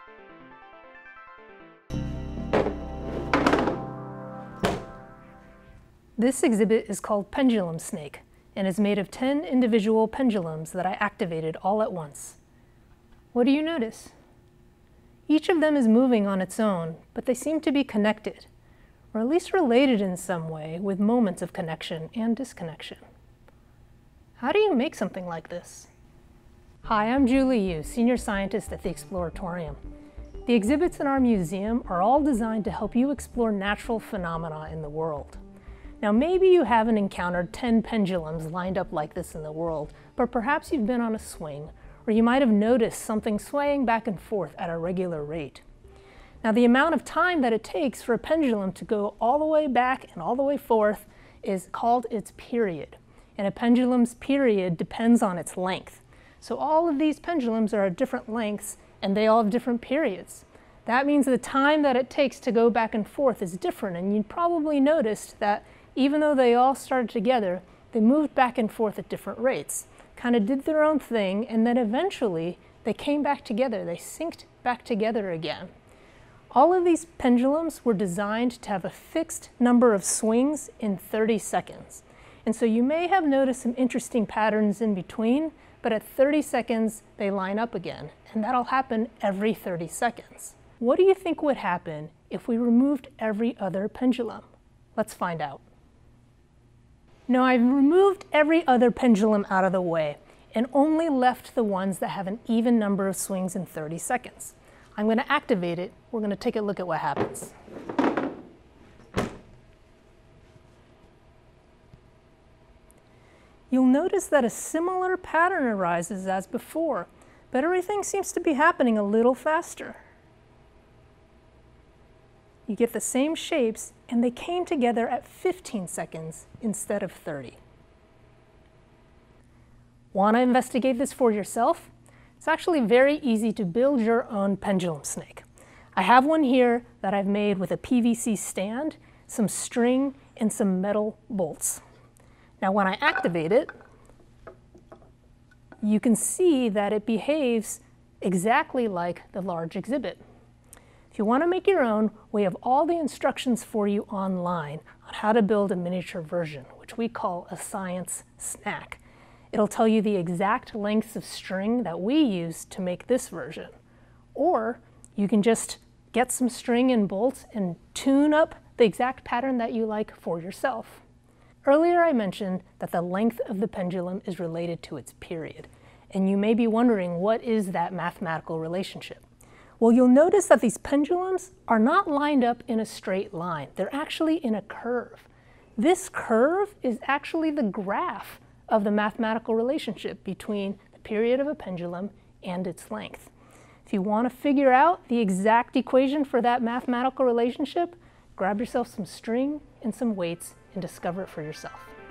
This exhibit is called Pendulum Snake and is made of 10 individual pendulums that I activated all at once. What do you notice? Each of them is moving on its own, but they seem to be connected, or at least related in some way, with moments of connection and disconnection. How do you make something like this? Hi, I'm Julie Yu, Senior Scientist at the Exploratorium. The exhibits in our museum are all designed to help you explore natural phenomena in the world. Now, maybe you haven't encountered 10 pendulums lined up like this in the world, but perhaps you've been on a swing, or you might have noticed something swaying back and forth at a regular rate. Now, the amount of time that it takes for a pendulum to go all the way back and all the way forth is called its period. And a pendulum's period depends on its length. So all of these pendulums are at different lengths, and they all have different periods. That means the time that it takes to go back and forth is different, and you probably noticed that even though they all started together, they moved back and forth at different rates, kind of did their own thing, and then eventually they came back together. They synced back together again. All of these pendulums were designed to have a fixed number of swings in 30 seconds. And so you may have noticed some interesting patterns in between, but at 30 seconds, they line up again, and that'll happen every 30 seconds. What do you think would happen if we removed every other pendulum? Let's find out. Now, I've removed every other pendulum out of the way and only left the ones that have an even number of swings in 30 seconds. I'm going to activate it. We're going to take a look at what happens. You'll notice that a similar pattern arises as before, but everything seems to be happening a little faster. You get the same shapes, and they came together at 15 seconds instead of 30. Want to investigate this for yourself? It's actually very easy to build your own pendulum snake. I have one here that I've made with a PVC stand, some string, and some metal bolts. Now, when I activate it, you can see that it behaves exactly like the large exhibit. If you want to make your own, we have all the instructions for you online on how to build a miniature version, which we call a science snack. It'll tell you the exact lengths of string that we use to make this version. Or you can just get some string and bolts and tune up the exact pattern that you like for yourself. Earlier I mentioned that the length of the pendulum is related to its period. And you may be wondering, what is that mathematical relationship? Well, you'll notice that these pendulums are not lined up in a straight line. They're actually in a curve. This curve is actually the graph of the mathematical relationship between the period of a pendulum and its length. If you want to figure out the exact equation for that mathematical relationship, grab yourself some string and some weights and discover it for yourself.